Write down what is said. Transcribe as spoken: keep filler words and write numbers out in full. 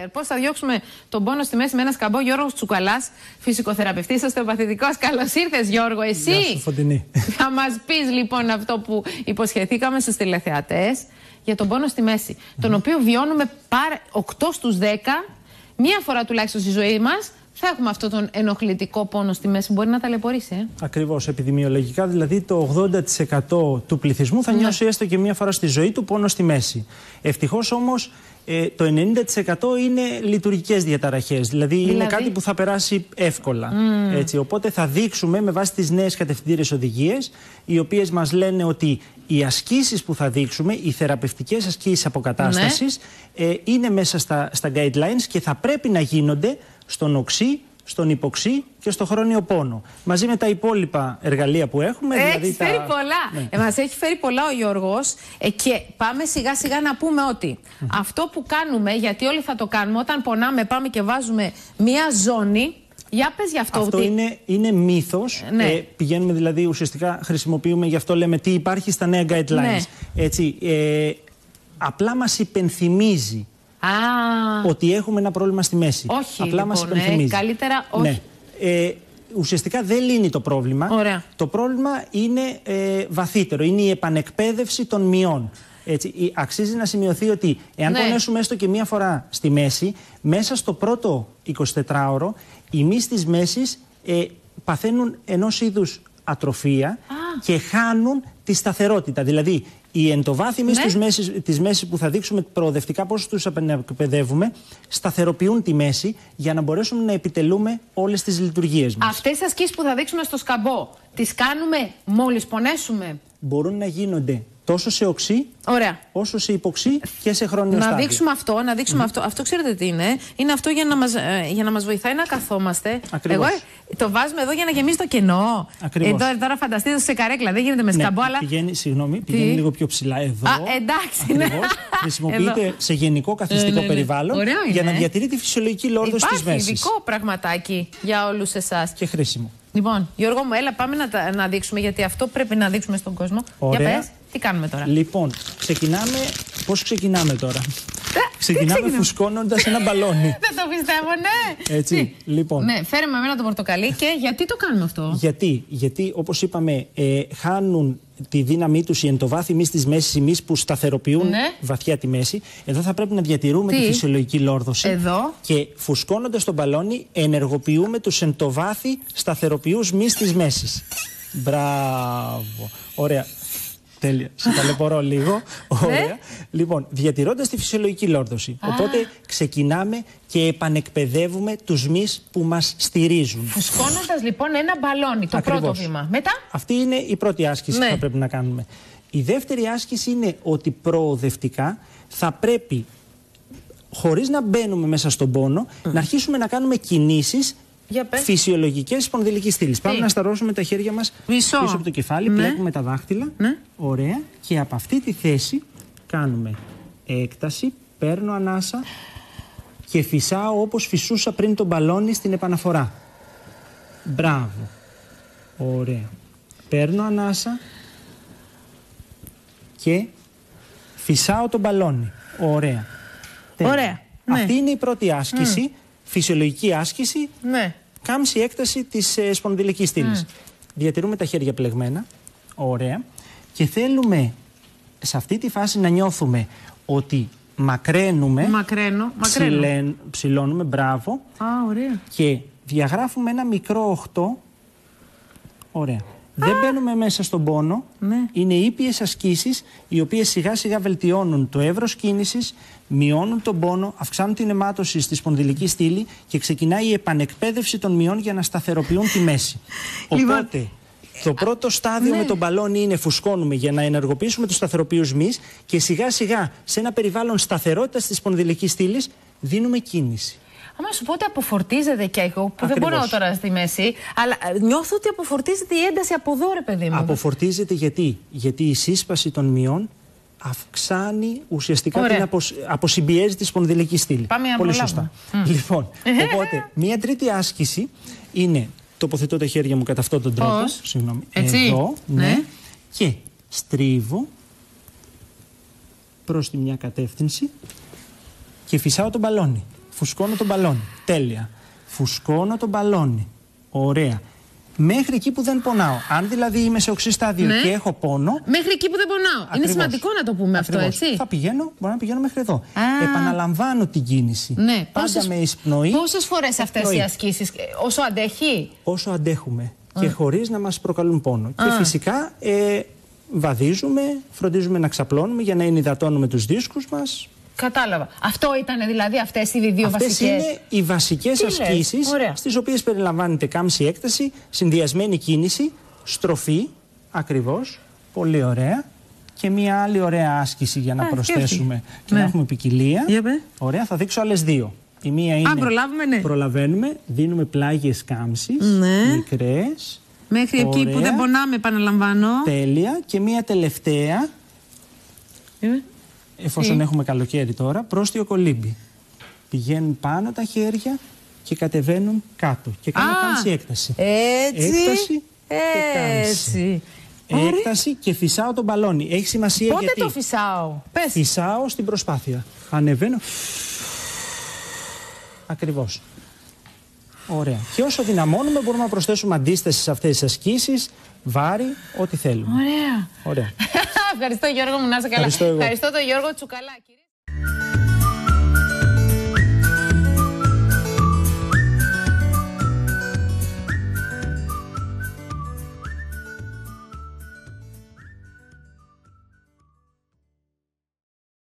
θρίλερ. Πώς θα διώξουμε τον πόνο στη μέση με ένα σκαμπό. Γιώργος Τσουκαλάς, φυσικοθεραπευτής, οστεοπαθητικός. Καλώς ήρθες, Γιώργο, εσύ. Γεια σου, Φωτεινή. Θα μας πεις λοιπόν αυτό που υποσχεθήκαμε στους τηλεθεατές για τον πόνο στη μέση. Mm-hmm. Τον οποίο βιώνουμε πάρα οκτώ στους δέκα, μία φορά τουλάχιστον στη ζωή μας. Θα έχουμε αυτόν τον ενοχλητικό πόνο στη μέση που μπορεί να ταλαιπωρήσει. Ε? Ακριβώς. Επιδημιολογικά, δηλαδή το ογδόντα τοις εκατό του πληθυσμού θα ναι. νιώσει έστω και μία φορά στη ζωή του πόνο στη μέση. Ευτυχώς όμως ε, το ενενήντα τοις εκατό είναι λειτουργικές διαταραχές. Δηλαδή, δηλαδή είναι κάτι που θα περάσει εύκολα. Mm. Έτσι, οπότε θα δείξουμε με βάση τις νέες κατευθυντήριες οδηγίες, οι οποίες μας λένε ότι οι ασκήσεις που θα δείξουμε, οι θεραπευτικές ασκήσεις αποκατάστασης, ναι. ε, είναι μέσα στα, στα guidelines και θα πρέπει να γίνονται στον οξύ, στον υποξύ και στο χρόνιο πόνο. Μαζί με τα υπόλοιπα εργαλεία που έχουμε. Έχει δηλαδή φέρει τα... πολλά. Ναι. Ε, μας έχει φέρει πολλά ο Γιώργος. Ε, και πάμε σιγά σιγά να πούμε ότι mm. αυτό που κάνουμε, γιατί όλοι θα το κάνουμε, όταν πονάμε πάμε και βάζουμε μία ζώνη. Για πες γι' αυτό. Αυτό ότι... είναι, είναι μύθος. Ναι. Ε, πηγαίνουμε δηλαδή, ουσιαστικά χρησιμοποιούμε, γι' αυτό λέμε τι υπάρχει στα νέα guidelines. Ναι. Έτσι, ε, απλά μας υπενθυμίζει Ah. ότι έχουμε ένα πρόβλημα στη μέση. Όχι, απλά λοιπόν, μας υπενθυμίζει. Ναι, καλύτερα όχι. Ναι. Ε, ουσιαστικά δεν λύνει το πρόβλημα. Ωραία. Το πρόβλημα είναι ε, βαθύτερο. Είναι η επανεκπαίδευση των μειών. Έτσι, αξίζει να σημειωθεί ότι εάν ναι. πονέσουμε έστω και μία φορά στη μέση, μέσα στο πρώτο εικοσιτετράωρο οι μυς της μέσης ε, παθαίνουν ενός είδους ατροφία ah. και χάνουν τη σταθερότητα. Δηλαδή, οι εντοβάθμοι ναι. της μέσης που θα δείξουμε προοδευτικά πώς τους επανεκπαιδεύουμε, σταθεροποιούν τη μέση για να μπορέσουμε να επιτελούμε όλες τις λειτουργίες μας. Αυτές τις ασκήσεις που θα δείξουμε στο σκαμπό, τις κάνουμε μόλις πονέσουμε? Μπορούν να γίνονται τόσο σε οξύ, ωραία. όσο σε υποξύ και σε χρόνιο να στάδιο. Δείξουμε αυτό, να δείξουμε mm. αυτό. Αυτό ξέρετε τι είναι? Είναι αυτό για να μας, ε, για να μας βοηθάει να καθόμαστε. Ακριβώς. Εγώ ε, το βάζουμε εδώ για να γεμίσει το κενό. Ακριβώς. Εδώ, τώρα φανταστείτε σε καρέκλα, δεν γίνεται με σκαμπό, ναι, αλλά... Πηγαίνει, συγγνώμη, πηγαίνει τι? λίγο πιο ψηλά εδώ. Α, εντάξει, ναι. Χρησιμοποιείται εδώ. σε γενικό καθιστικό ε, ναι, ναι. περιβάλλον για να διατηρεί τη φυσιολογική λόρδωση της μέσης. Υπάρχει ειδικό πραγματάκι για όλους εσάς. Και χρήσιμο. Λοιπόν, Γιώργο μου, έλα πάμε να, να δείξουμε, γιατί αυτό πρέπει να δείξουμε στον κόσμο. Ωραία. Για πες, τι κάνουμε τώρα? Λοιπόν, ξεκινάμε. Πώς ξεκινάμε τώρα? Ξεκινάμε φουσκώνοντας ένα μπαλόνι. Δεν το πιστεύω, ναι. Έτσι, λοιπόν. Ναι, φέρε με εμένα το πορτοκαλί. Και γιατί το κάνουμε αυτό? Γιατί, γιατί όπως είπαμε, ε, χάνουν τη δύναμή τους οι εντοβάθμοι της μέσης, οι μυς που σταθεροποιούν ναι. βαθιά τη μέση. Εδώ θα πρέπει να διατηρούμε τι? τη φυσιολογική λόρδωση. Εδώ. Και φουσκώνοντας τον μπαλόνι, ενεργοποιούμε τους εντοβάθμοι σταθεροποιούς μυς της μέσης. Μπράβο. Ωραία. Τέλεια. Σε ταλαιπωρώ λίγο. Ωραία. Ναι. Λοιπόν, διατηρώντας τη φυσιολογική λόρδωση. Α. Οπότε ξεκινάμε και επανεκπαιδεύουμε τους μυς που μας στηρίζουν. Φουσκώνοντας λοιπόν ένα μπαλόνι, το Ακριβώς. πρώτο βήμα. Μετά. Αυτή είναι η πρώτη άσκηση ναι. που θα πρέπει να κάνουμε. Η δεύτερη άσκηση είναι ότι προοδευτικά θα πρέπει, χωρίς να μπαίνουμε μέσα στον πόνο, mm. να αρχίσουμε να κάνουμε κινήσεις φυσιολογικές σπονδυλικής στήλης. Πάμε να σταρώσουμε τα χέρια μας Μισό. πίσω από το κεφάλι, ναι. πλέκουμε τα δάχτυλα. Ναι. Ωραία. Και από αυτή τη θέση κάνουμε έκταση, παίρνω ανάσα και φυσάω όπως φυσούσα πριν τον μπαλόνι στην επαναφορά. Μπράβο. Ωραία. Παίρνω ανάσα και φυσάω τον μπαλόνι. Ωραία. Ωραία. Αυτή ναι. είναι η πρώτη άσκηση. Mm. Φυσιολογική άσκηση, ναι. κάμψη έκταση της ε, σπονδυλικής στήλης. Mm. Διατηρούμε τα χέρια πλεγμένα, ωραία, και θέλουμε σε αυτή τη φάση να νιώθουμε ότι μακραίνουμε, Μακραίνω, μακραίνω. Ψηλεν, ψηλώνουμε, μπράβο, Α, ωραία. και διαγράφουμε ένα μικρό οχτώ, ωραία. Α. Δεν μπαίνουμε μέσα στον πόνο, ναι. είναι ήπιες ασκήσεις οι οποίες σιγά σιγά βελτιώνουν το εύρος κίνησης, μειώνουν τον πόνο, αυξάνουν την αιμάτωση στη σπονδυλική στήλη και ξεκινάει η επανεκπαίδευση των μειών για να σταθεροποιούν τη μέση. Οπότε, το πρώτο στάδιο ναι. με τον μπαλόνι είναι φουσκώνουμε για να ενεργοποιήσουμε τους σταθεροποιούς μυς και σιγά σιγά σε ένα περιβάλλον σταθερότητας της σπονδυλικής στήλης δίνουμε κίνηση. Άμα σου πω ότι αποφορτίζεται και εγώ, που Ακριβώς. δεν μπορώ τώρα στη μέση, αλλά νιώθω ότι αποφορτίζεται η ένταση από εδώ, ρε παιδί μου. Αποφορτίζεται γιατί, γιατί η σύσπαση των μειών αυξάνει ουσιαστικά Ωραία. την αποσ... αποσυμπιέζει τη σπονδυλική στήλη. Πάμε να Πολύ σωστά. Mm. Λοιπόν, οπότε, μία τρίτη άσκηση είναι, τοποθετώ τα χέρια μου κατά αυτόν τον τρόπο. Πώς? Συγγνώμη. Έτσι. Εδώ, ναι. ναι. Και στρίβω προς τη μια κατεύθυνση και φυσάω τον μπαλόνι. φουσκώνω τον μπαλόνι. Τέλεια. Φουσκώνω τον μπαλόνι. Ωραία. Μέχρι εκεί που δεν πονάω. Αν δηλαδή είμαι σε οξύ στάδιο ναι. και έχω πόνο. Μέχρι εκεί που δεν πονάω. Ακριβώς. Είναι σημαντικό να το πούμε Ακριβώς. αυτό, έτσι. Θα πηγαίνω, μπορώ να πηγαίνω μέχρι εδώ. Α. Επαναλαμβάνω την κίνηση. Ναι. Πάντα πόσες, με εισπνοή. Πόσες φορές αυτές οι ασκήσεις, όσο αντέχει. Όσο αντέχουμε. Α. Και χωρίς να μας προκαλούν πόνο. Α. Και φυσικά ε, βαδίζουμε, φροντίζουμε να ξαπλώνουμε για να ενυδατώνουμε τους δίσκους μας. Κατάλαβα. Αυτό ήταν δηλαδή αυτές οι δύο αυτές βασικές. Αυτές είναι οι βασικές Τι ασκήσεις, στις οποίες περιλαμβάνεται κάμψη έκταση, συνδυασμένη κίνηση, στροφή, ακριβώς, πολύ ωραία. Και μία άλλη ωραία άσκηση για να Α, προσθέσουμε και, και ναι. να έχουμε ποικιλία. Ωραία, θα δείξω άλλες δύο. Η μία είναι. Α, προλάβουμε, ναι. Προλαβαίνουμε, δίνουμε πλάγιες κάμψης, ναι. μικρές. Μέχρι ωραία, εκεί που δεν πονάμε, επαναλαμβάνω. Τέλεια. Και μία τελευταία. Ε. Εφόσον Τι? έχουμε καλοκαίρι τώρα, πρόστιο κολύμπι. Πηγαίνουν πάνω τα χέρια και κατεβαίνουν κάτω. Και κάνω κάμψη έκταση. Έτσι. Έκταση έτσι. Και κάμψη. Έκταση και φυσάω τον μπαλόνι. Έχει σημασία Πότε γιατί. Πότε το φυσάω? Πες. Φυσάω στην προσπάθεια. Ανεβαίνω. Ακριβώς. Ωραία. Και όσο δυναμώνουμε μπορούμε να προσθέσουμε αντίσταση σε αυτές τις ασκήσεις, βάρη, ό,τι θέλουμε. Ωραία. Ωραία. Ευχαριστώ Γιώργο μου, να είσαι καλά. Ευχαριστώ, Ευχαριστώ τον Γιώργο Τσουκαλά.